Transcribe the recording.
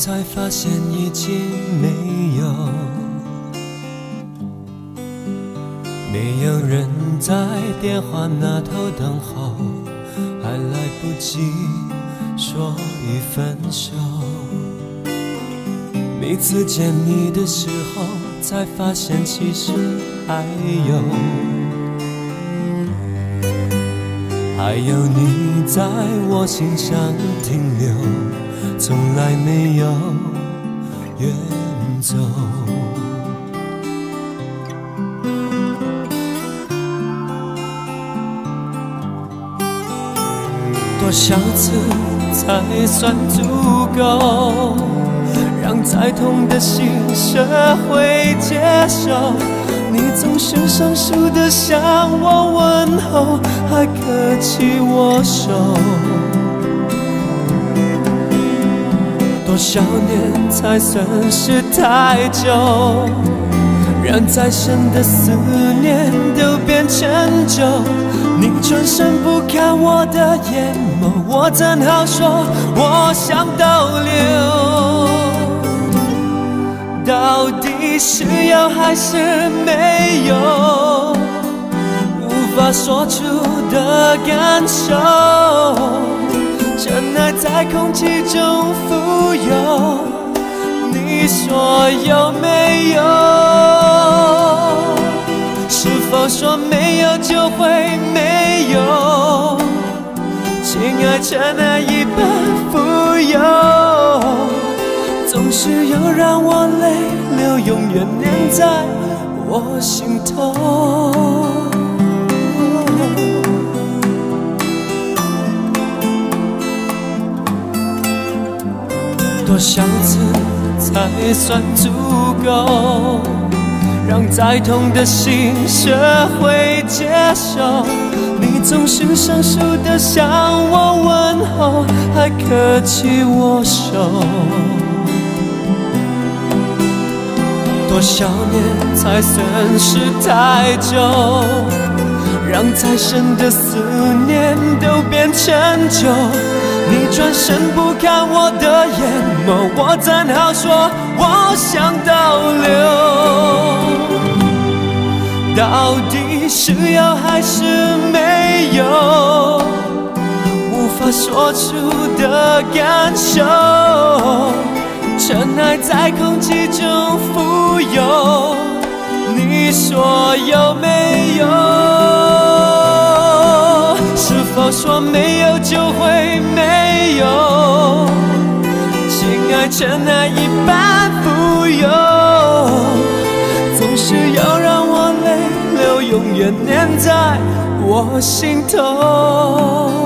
才发现已经没有人在电话那头等候，还来不及说一分手。每次见你的时候，才发现其实还有你在我心上停留，从来没有远走。多少次才算足够，让再痛的心学会接受？你总是生疏的向我问候，还客气握手。多少年才算是太久，让再深的思念都变成酒？你转身不看我的眼眸，我怎好说我想逗留？到底是有还是没有？无法说出的感受，真爱在空气中浮游，你说有没有？是否说没有就会没有？情爱真爱一般富有，总是有让我泪流，永远粘在我心头。多少次才算足够，让再痛的心学会接受？你总是生疏的向我问候，还客气握手。多少年才算是太久，让再深的思念都变成酒？你转身不看我的眼眸，我怎好说我想逗留？到底是有还是没有？无法说出的感受，尘埃在空气中浮游，你说有没有？是否说没有就会没有？情爱尘埃一般富有，总是要让我泪流，永远粘在我心头。